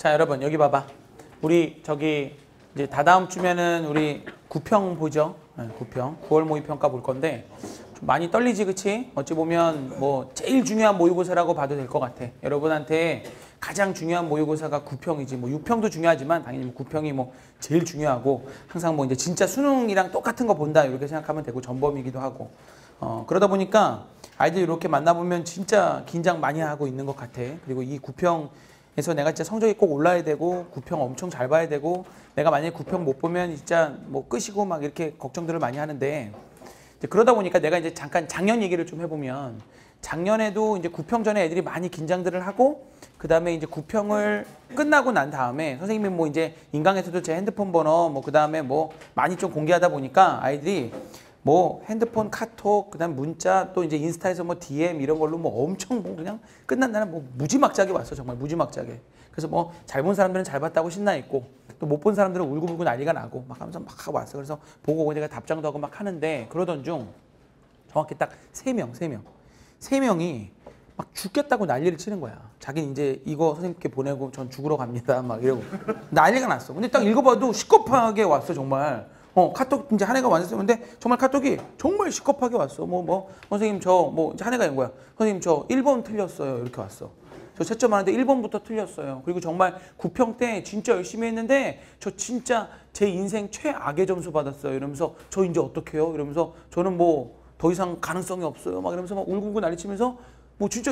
자, 여러분 여기 봐봐. 우리 저기 이제 다다음 주면은 우리 구평 보죠. 네, 구평. 9월 모의평가 볼 건데 좀 많이 떨리지, 그치? 어찌 보면 뭐 제일 중요한 모의고사라고 봐도 될 것 같아. 여러분한테 가장 중요한 모의고사가 구평이지. 뭐 6평도 중요하지만 당연히 9평이 뭐 제일 중요하고 항상 뭐 이제 진짜 수능이랑 똑같은 거 본다 이렇게 생각하면 되고 전범이기도 하고. 그러다 보니까 아이들 이렇게 만나보면 진짜 긴장 많이 하고 있는 것 같아. 그리고 이 구평에서 내가 진짜 성적이 꼭 올라야 되고 구평 엄청 잘 봐야 되고 내가 만약에 구평 못 보면 진짜 뭐 끝이고 막 이렇게 걱정들을 많이 하는데 이제 그러다 보니까 내가 이제 잠깐 작년 얘기를 좀 해보면 작년에도 이제 구평 전에 애들이 많이 긴장들을 하고 그 다음에 이제 구평을 끝나고 난 다음에 선생님이 뭐 이제 인강에서도 제 핸드폰 번호 뭐 그 다음에 뭐 많이 좀 공개하다 보니까 아이들이 뭐 핸드폰 카톡 그다음 문자 또 이제 인스타에서 뭐 DM 이런 걸로 뭐 엄청 뭐 그냥 끝난 날은 뭐 무지막지하게 왔어. 정말 무지막지하게. 그래서 뭐 잘 본 사람들은 잘 봤다고 신나 있고 또 못 본 사람들은 울고불고 난리가 나고 막 하면서 막 하고 왔어. 그래서 보고 내가 답장도 하고 막 하는데 그러던 중 정확히 딱 세 명이 막 죽겠다고 난리를 치는 거야. 자기는 이제 이거 선생님께 보내고 전 죽으러 갑니다. 막 이러고 난리가 났어. 근데 딱 읽어봐도 시겁하게 왔어 정말. 카톡 이제 한 해가 완성했어. 근데 정말 카톡이 정말 시겁하게 왔어. 선생님 저 뭐 이제 한 해가 된 거야. 선생님 저 1번 틀렸어요. 이렇게 왔어. 저 채점하는데 1번부터 틀렸어요. 그리고 정말 구평 때 진짜 열심히 했는데 저 진짜 제 인생 최악의 점수 받았어요. 이러면서 저 이제 어떡해요? 이러면서 저는 뭐 더 이상 가능성이 없어요. 막 이러면서 막 울고불고 난리치면서 뭐 진짜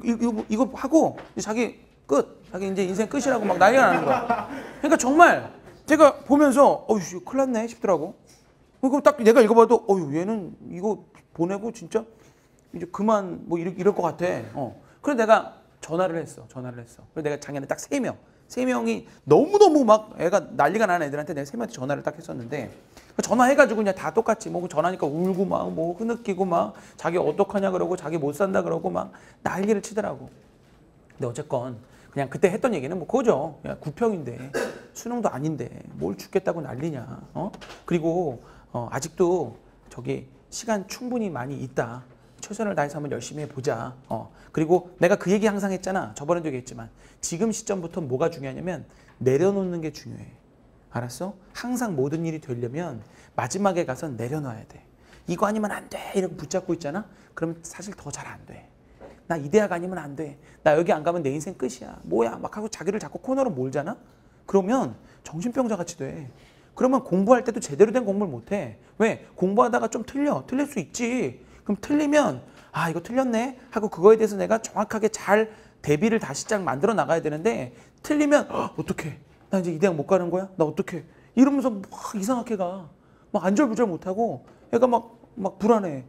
이거 하고 자기 끝. 자기 이제 인생 끝이라고 막 난리가 나는 거야. 그러니까 정말 제가 보면서 어휴 큰일 났네 싶더라고. 그리고 딱 내가 읽어봐도 어휴 얘는 이거 보내고 진짜 이제 그만 뭐 이럴 것 같아. 그래서 내가 전화를 했어. 그래서 내가 작년에 딱 세 명이 너무너무 막 애가 난리가 나는 애들한테 내가 세 명한테 전화를 딱 했었는데 전화해가지고 그냥 다 똑같이 뭐 전화하니까 울고 막 뭐 흐느끼고 막 자기 어떡하냐 그러고 자기 못 산다 그러고 막 난리를 치더라고. 근데 어쨌건 그냥 그때 했던 얘기는 뭐 그거죠. 야, 구평인데 수능도 아닌데 뭘 죽겠다고 난리냐. 그리고 아직도 저기 시간 충분히 많이 있다. 최선을 다해서 한번 열심히 해보자. 그리고 내가 그 얘기 항상 했잖아. 저번에도 얘기했지만 지금 시점부터 뭐가 중요하냐면 내려놓는 게 중요해. 알았어? 항상 모든 일이 되려면 마지막에 가서 내려놔야 돼. 이거 아니면 안 돼. 이렇게 붙잡고 있잖아. 그러면 사실 더 잘 안 돼. 나 이 대학 아니면 안 돼. 나 여기 안 가면 내 인생 끝이야. 뭐야 막 하고 자기를 자꾸 코너로 몰잖아. 그러면 정신병자 같이 돼. 그러면 공부할 때도 제대로 된 공부를 못 해. 왜? 공부하다가 좀 틀릴 수 있지. 그럼 틀리면 아 이거 틀렸네 하고 그거에 대해서 내가 정확하게 잘 대비를 다시 쫙 만들어 나가야 되는데 틀리면 어떡해. 나 이제 이 대학 못 가는 거야? 나 어떡해. 이러면서 막 이상하게 가. 막 안절부절 못하고 애가 막 불안해.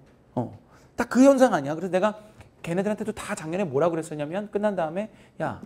딱 그 현상 아니야. 그래서 내가 걔네들한테도 다 작년에 뭐라 그랬었냐면 끝난 다음에 야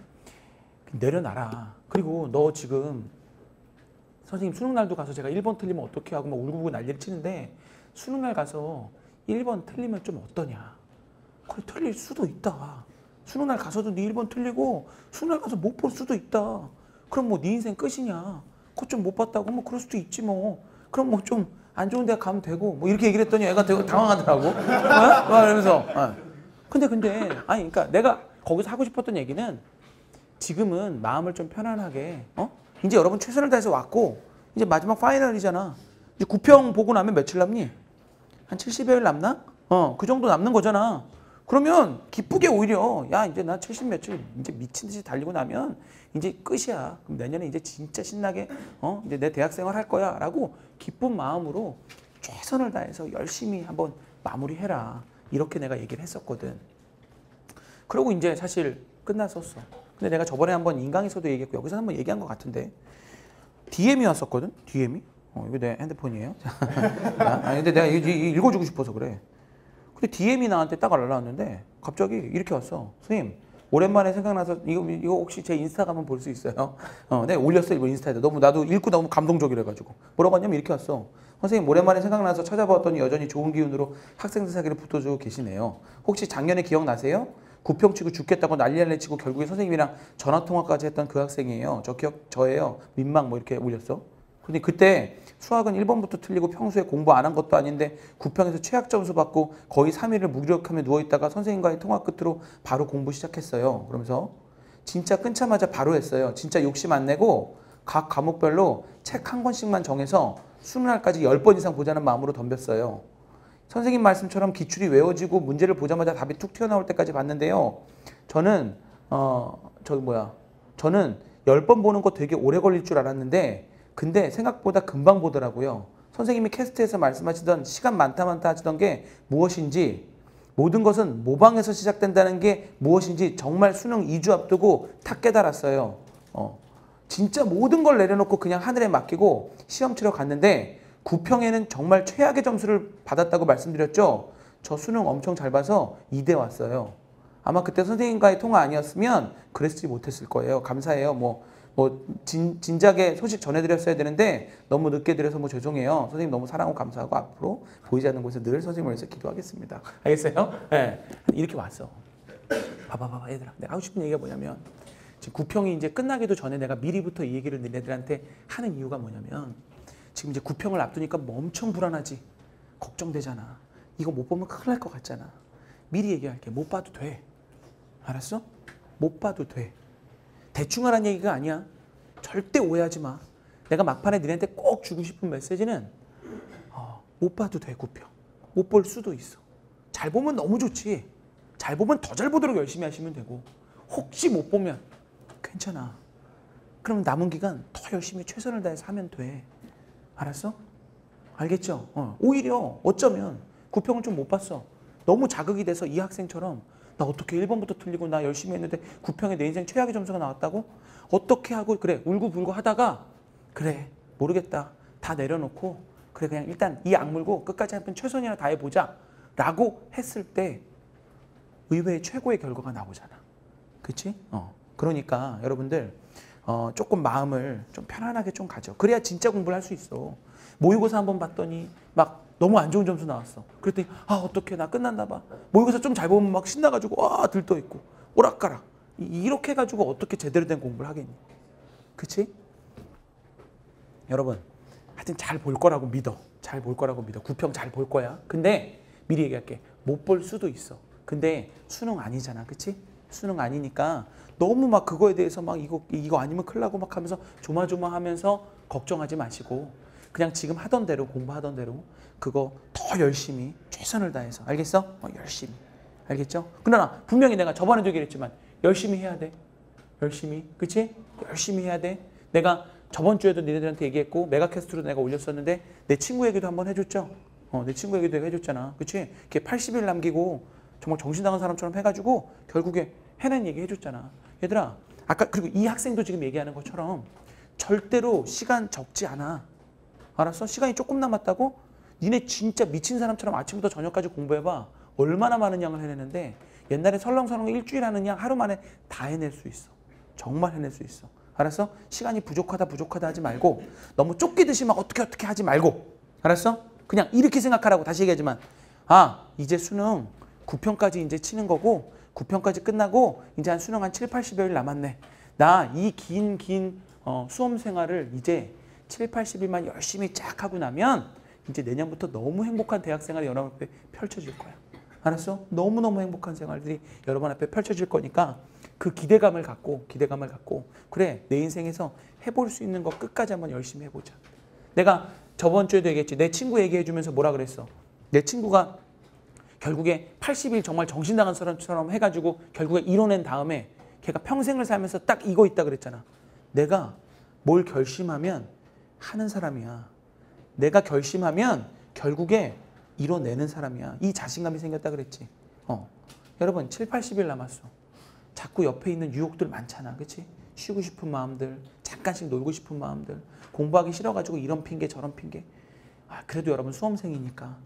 내려놔라. 그리고 너 지금 선생님 수능날도 가서 제가 1번 틀리면 어떻게 하고 막 울고불고 난리를 치는데 수능날 가서 1번 틀리면 좀 어떠냐. 그래 틀릴 수도 있다. 수능날 가서도 네 1번 틀리고 수능날 가서 못 볼 수도 있다. 그럼 뭐 네 인생 끝이냐. 그거 좀 못 봤다고 뭐 그럴 수도 있지 뭐. 그럼 뭐 좀 안 좋은 데 가면 되고 뭐 이렇게 얘기를 했더니 애가 되게 당황하더라고. 그러면서 근데 아니 그러니까 내가 거기서 하고 싶었던 얘기는 지금은 마음을 좀 편안하게 이제 여러분 최선을 다해서 왔고 이제 마지막 파이널이잖아. 이제 구평 보고 나면 며칠 남니? 한 70여일 남나? 그 정도 남는 거잖아. 그러면 기쁘게 오히려 야 이제 나 70 며칠 이제 미친 듯이 달리고 나면 이제 끝이야. 그럼 내년에 이제 진짜 신나게 이제 내 대학생활 할 거야 라고 기쁜 마음으로 최선을 다해서 열심히 한번 마무리해라. 이렇게 내가 얘기를 했었거든. 그러고 이제 사실 끝났었어. 근데 내가 저번에 한번 인강에서도 얘기했고 여기서 한번 얘기한 것 같은데 DM이 왔었거든. DM이? 이거 내 핸드폰이에요. 아니 근데 내가 읽어주고 싶어서 그래. 근데 DM이 나한테 딱 날라왔는데 갑자기 이렇게 왔어. 선생님 오랜만에 생각나서 이거 혹시 제 인스타 가면 볼 수 있어요? 내가 올렸어 이거 인스타에다. 너무 나도 읽고 너무 감동적이라가지고 뭐라고 하냐면 이렇게 왔어. 선생님 오랜만에 생각나서 찾아봤더니 여전히 좋은 기운으로 학생들 사기를 붙어주고 계시네요. 혹시 작년에 기억나세요? 구평치고 죽겠다고 난리 치고 결국에 선생님이랑 전화통화까지 했던 그 학생이에요. 저예요. 민망 뭐 이렇게 올렸어. 근데 그때 수학은 1번부터 틀리고 평소에 공부 안 한 것도 아닌데 구평에서 최악 점수 받고 거의 3일을 무기력하며 누워있다가 선생님과의 통화 끝으로 바로 공부 시작했어요. 그러면서 진짜 끊자마자 바로 했어요. 진짜 욕심 안 내고 각 과목별로 책 한 권씩만 정해서 수능 날까지 10번 이상 보자는 마음으로 덤볐어요. 선생님 말씀처럼 기출이 외워지고 문제를 보자마자 답이 툭 튀어나올 때까지 봤는데요. 저는 저는 10번 보는 거 되게 오래 걸릴 줄 알았는데 근데 생각보다 금방 보더라고요. 선생님이 캐스트에서 말씀하시던 시간 많다 하시던 게 무엇인지, 모든 것은 모방에서 시작된다는 게 무엇인지 정말 수능 2주 앞두고 탁 깨달았어요. 진짜 모든 걸 내려놓고 그냥 하늘에 맡기고 시험 치러 갔는데 9평에는 정말 최악의 점수를 받았다고 말씀드렸죠. 저 수능 엄청 잘 봐서 2대 왔어요. 아마 그때 선생님과의 통화 아니었으면 그랬지 못했을 거예요. 감사해요. 진작에 소식 전해드렸어야 되는데 너무 늦게 드려서 죄송해요. 선생님 너무 사랑하고 감사하고 앞으로 보이지 않는 곳에서 늘 선생님을 위해서 기도하겠습니다. 알겠어요? 네. 이렇게 왔어. 봐봐 얘들아. 내가 하고 싶은 얘기가 뭐냐면 지금 9평이 이제 끝나기도 전에 내가 미리부터 이 얘기를 너네들한테 하는 이유가 뭐냐면 지금 이제 9평을 앞두니까 엄청 불안하지. 걱정되잖아. 이거 못 보면 큰일 날 것 같잖아. 미리 얘기할게. 못 봐도 돼. 알았어? 못 봐도 돼. 대충 하라는 얘기가 아니야. 절대 오해하지 마. 내가 막판에 너네한테 꼭 주고 싶은 메시지는 못 봐도 돼. 9평. 못 볼 수도 있어. 잘 보면 너무 좋지. 잘 보면 더 잘 보도록 열심히 하시면 되고 혹시 못 보면 괜찮아. 그럼 남은 기간 더 열심히 최선을 다해서 하면 돼. 알았어? 알겠죠? 오히려 어쩌면 9평을 좀 못 봤어. 너무 자극이 돼서 이 학생처럼 나 어떻게 1번부터 틀리고 나 열심히 했는데 9평에 내 인생 최악의 점수가 나왔다고? 어떻게 하고 그래 울고불고 하다가 그래 모르겠다. 다 내려놓고 그래 그냥 일단 이 악물고 끝까지 한번 최선이나 다해보자 라고 했을 때 의외의 최고의 결과가 나오잖아. 그치? 그러니까 여러분들 조금 마음을 좀 편안하게 좀 가져. 그래야 진짜 공부를 할 수 있어. 모의고사 한번 봤더니 막 너무 안 좋은 점수 나왔어. 그랬더니 어떡해 나 끝났나 봐. 모의고사 좀 잘 보면 막 신나가지고 들떠있고 오락가락. 이렇게 해가지고 어떻게 제대로 된 공부를 하겠니? 그치? 여러분 하여튼 잘 볼 거라고 믿어. 잘 볼 거라고 믿어. 9평 잘 볼 거야. 근데 미리 얘기할게. 못 볼 수도 있어. 근데 수능 아니잖아. 그치? 수능 아니니까 너무 막 그거에 대해서 막 이거 아니면 큰일 나고 막 하면서 조마조마하면서 걱정하지 마시고 그냥 지금 하던 대로 공부하던 대로 그거 더 열심히 최선을 다해서 알겠어? 열심히 알겠죠? 그러나 분명히 내가 저번에도 얘기했지만 열심히 해야 돼. 열심히 그치? 열심히 해야 돼. 내가 저번 주에도 니네들한테 얘기했고 메가캐스트로 내가 올렸었는데 내 친구 얘기도 한번 해줬죠? 내 친구 얘기도 해줬잖아. 그치? 걔 80일 남기고 정말 정신 나간 사람처럼 해가지고 결국에 해낸 얘기 해줬잖아. 얘들아 아까 그리고 이 학생도 지금 얘기하는 것처럼 절대로 시간 적지 않아. 알았어? 시간이 조금 남았다고? 니네 진짜 미친 사람처럼 아침부터 저녁까지 공부해봐. 얼마나 많은 양을 해내는데 옛날에 설렁설렁 일주일 하는 양 하루 만에 다 해낼 수 있어. 정말 해낼 수 있어. 알았어? 시간이 부족하다 하지 말고 너무 쫓기듯이 막 어떻게 하지 말고 알았어? 그냥 이렇게 생각하라고. 다시 얘기하지만 이제 수능 9평까지 이제 치는 거고 9평까지 끝나고 이제 한 수능 한 7, 80여일 남았네. 나 이 긴 수험 생활을 이제 7, 80일만 열심히 쫙 하고 나면 이제 내년부터 너무 행복한 대학 생활이 여러분 앞에 펼쳐질 거야. 알았어? 너무너무 행복한 생활들이 여러분 앞에 펼쳐질 거니까 그 기대감을 갖고 그래 내 인생에서 해볼 수 있는 거 끝까지 한번 열심히 해보자. 내가 저번 주에도 얘기했지. 내 친구 얘기해주면서 뭐라 그랬어? 내 친구가 결국에 80일 정말 정신 나간 사람처럼 해가지고 결국에 이뤄낸 다음에 걔가 평생을 살면서 딱 이거 있다 그랬잖아. 내가 뭘 결심하면 하는 사람이야. 내가 결심하면 결국에 이뤄내는 사람이야. 이 자신감이 생겼다 그랬지. 여러분 7, 80일 남았어. 자꾸 옆에 있는 유혹들 많잖아. 그치? 쉬고 싶은 마음들, 잠깐씩 놀고 싶은 마음들, 공부하기 싫어가지고 이런 핑계 저런 핑계. 그래도 여러분 수험생이니까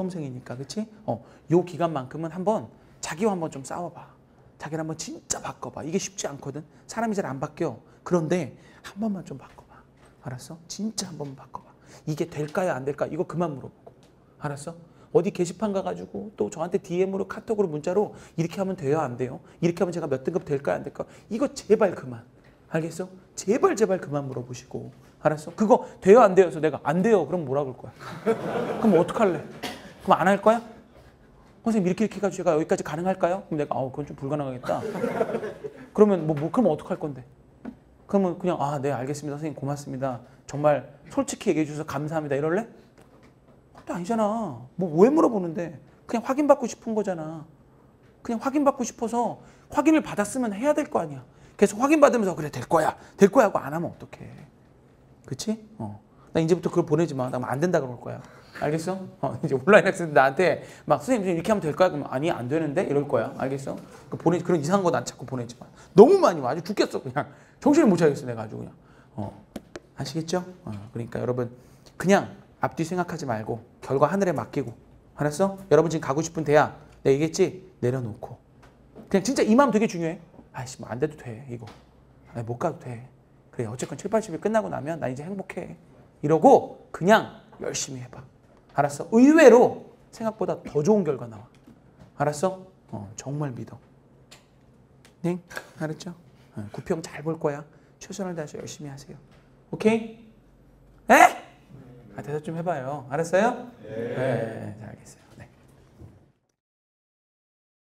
그치? 요 기간만큼은 한번 자기와 한번 좀 싸워봐. 자기를 한번 진짜 바꿔봐. 이게 쉽지 않거든. 사람이 잘 안 바뀌어. 그런데 한 번만 좀 바꿔봐. 알았어? 진짜 한 번만 바꿔봐. 이게 될까요 안 될까요? 이거 그만 물어보고. 알았어? 어디 게시판 가가지고 또 저한테 DM으로 카톡으로 문자로 이렇게 하면 돼요 안 돼요? 이렇게 하면 제가 몇 등급 될까요 안 될까요? 이거 제발 그만. 알겠어? 제발 그만 물어보시고. 알았어? 그거 돼요 안 돼요? 해서 내가 안 돼요. 그럼 뭐라 그럴 거야? 그럼 어떡할래? 그럼 안 할 거야? 선생님 이렇게 해가지고 제가 여기까지 가능할까요? 그럼 내가 그건 좀 불가능하겠다. 그러면 그러면 어떡할 건데? 그러면 그냥 네 알겠습니다 선생님 고맙습니다. 정말 솔직히 얘기해 주셔서 감사합니다 이럴래? 그것도 아니잖아. 왜 물어보는데? 그냥 확인받고 싶은 거잖아. 그냥 확인받고 싶어서 확인을 받았으면 해야 될 거 아니야. 계속 확인받으면서 그래 될 거야 하고 안 하면 어떡해. 그치? 나 이제부터 그걸 보내지 마. 나 안 된다 그럴 거야. 알겠어? 이제 온라인 학생들 나한테 막 선생님 이렇게 하면 될 거야? 그러면 아니 안 되는데? 이럴 거야. 알겠어? 그런 이상한 거 난 자꾸 보내지 마. 너무 많이 와. 아주 죽겠어 그냥. 정신을 못 차리겠어 내가 아주 그냥. 아시겠죠? 그러니까 여러분 그냥 앞뒤 생각하지 말고 결과 하늘에 맡기고 알았어? 여러분 지금 가고 싶은 대학 내가 얘기했지? 내려놓고 그냥 진짜 이 마음 되게 중요해. 아이씨 뭐 안 돼도 돼 이거. 못 가도 돼. 그래 어쨌건 7, 80일 끝나고 나면 나 이제 행복해. 이러고 그냥 열심히 해봐. 알았어? 의외로 생각보다 더 좋은 결과 나와. 알았어? 정말 믿어. 네? 알았죠? 구평 잘 볼 거야. 최선을 다해서 열심히 하세요. 오케이? 에? 대답 좀 해봐요. 알았어요? 네. 네, 알겠어요.